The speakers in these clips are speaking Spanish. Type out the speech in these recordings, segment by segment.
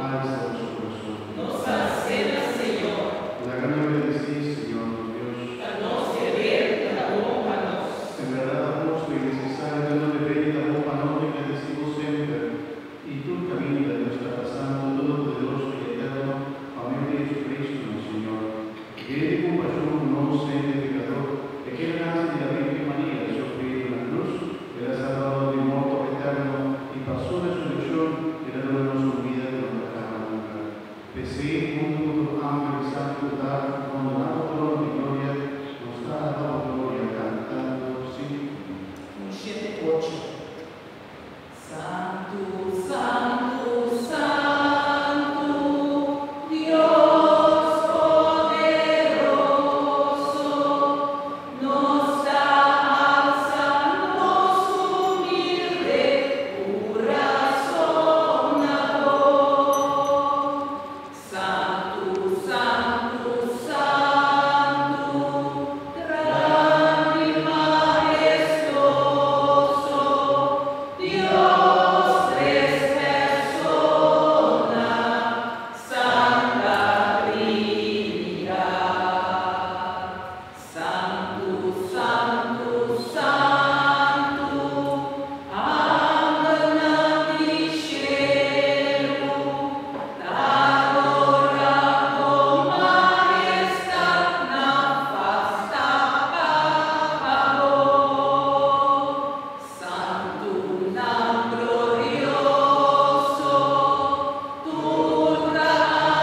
alza nuestro corazón. Nos ancela, Señor, La gran gloria de sí, Señor, Dios. danos querer, honranos. En verdad, justo y necesario, Dios nos depende la bomba noble que decimos siempre. Y tú camino de nuestra pasando, todopoderoso y eterno, amén de Jesucristo, Señor. Y de compasión no sé pecador, de que nace de la Virgen María, sufrido en la cruz, él ha salvado de muerto eterno y pasó resurrección, y la nueva su vida de la cara nunca. Pese junto con hambre y santo dar, abandonado trono de gloria, nos ha dado gloria, cantando sí. 7:8. Santo, Santo, Santo, Dios poderoso, nos da alzando su humilde corazón a voz. Santo, Santo, Santo, grande y majestuoso, Dios tres personas, Santa Trinidad. Santo, Santo, Santo, anda nel cielo, t'adora con maestà, n'affasta pavor. Santo, nam glorioso, turra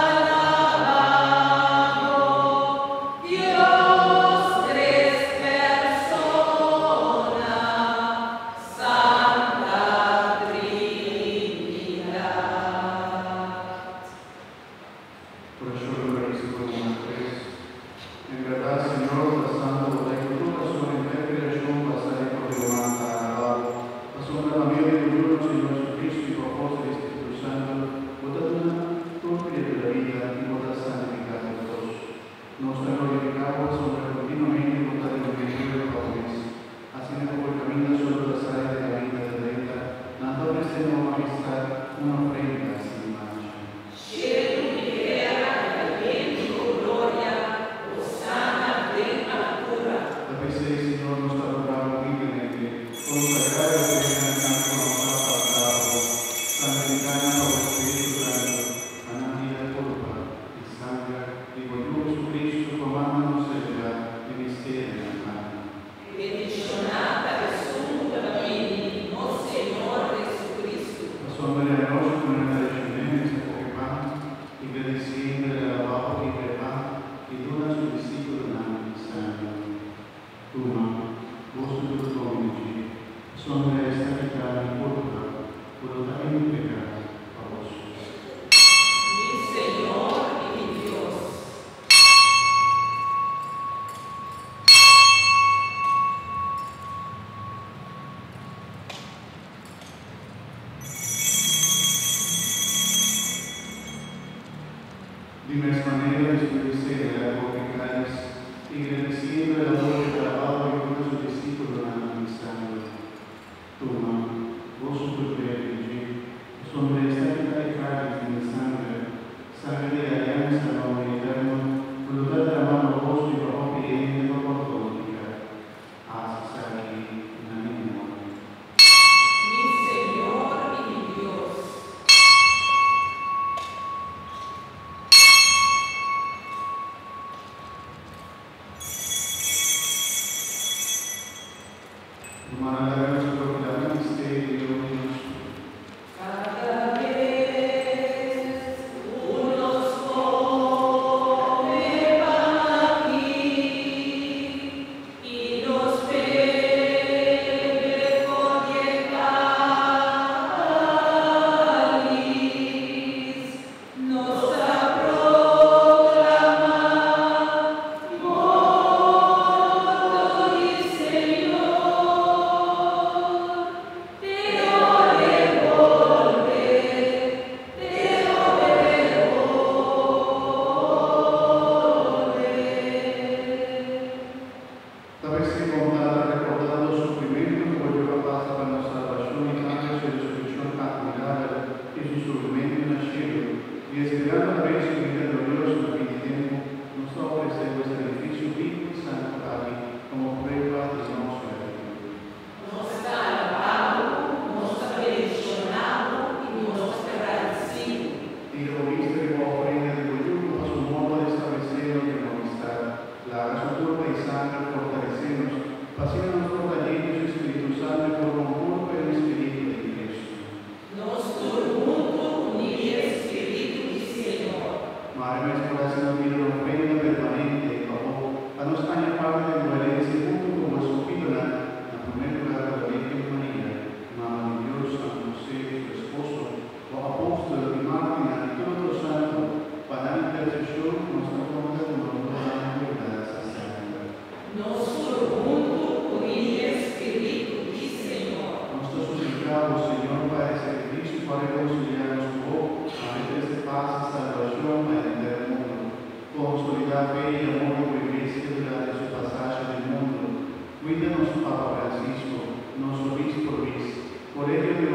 alabado, Dios tres personas, Santa Trinidad. Por eso lo realizo como tres. En verdad, Señor, la Santa Bondad y tu corazón en fe creación pasaré por el humano alabado. Asombra la mía de Dios, Señor Jesucristo, y por voz del Espíritu Santo, votad una propia de la vida y votad santificad a todos. Nos ha glorificado, asombra continuamente, votad en el medio de jóvenes. Haciendo por el camino solo las áreas de la vida de recta, dando presente a majestad una ofrenda sin mancha. Cielo y tierra, aliento, gloria, Hosanna en altura. La presencia del Señor nos ha logrado humildemente, consagrar la ofrenda tanto nos ha faltado, santificada por el Espíritu Santo, a nadie la culpa y sangre, y por Jesucristo, comándanos celebrar el misterio de la Madre. Benediccionata Gesù Domini, no Señor Jesucristo. Asombra a nosotros con la descendencia porque pan, y bendiciendo el lavado y prepara, y dona a su discípulo la sangre. Tuma, vos tu domini, asombra esta quitada y culpa, por lo también pecado a vos. Mi Señor y mi Dios. De mesma maneira, desobedecei a algo que caes, e agradeciendo el amor de lavado y con su discípulo la sangre. Toma, vos tu privilegio, sobre esta quitada de carne y de sangre, sangre de alianza a lo eterno, voluntad de la mano vos y bajo pidiendo apostólica. Haz aquí una memoria. Mi Señor y mi Dios. Humana la proclamar el misterio de Dios. Cada vez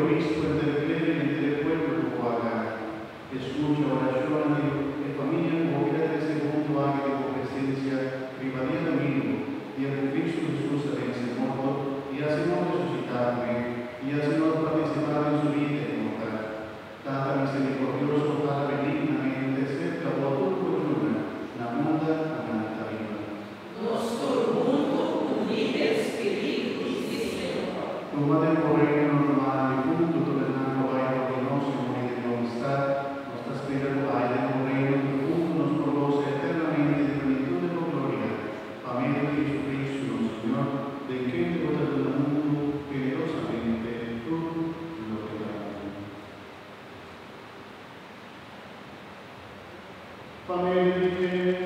obispo, entre el clero y entre el pueblo como haga. Escucha orazioni e famiglia muovere secondo anche di presenza, privaria domingo, y el Cristo Jesús vence morto, y hace no resucitarme, y hace no participar en su vida inmortal. Tata misericordioso, Padre benignamente, acepta por tu comunión, la muda amanita viva. Nostro mundo unite spiritus Signore. Tu madre por reino normale, punto tornando vai por nostro morir de amistad, nostra spera vai del reino profundo nos produce eternamente de plenitud de gloria. Amén de Jesucristo, Señor, de quien te goza todo el mundo, generosamente tú lo que damos. Amén.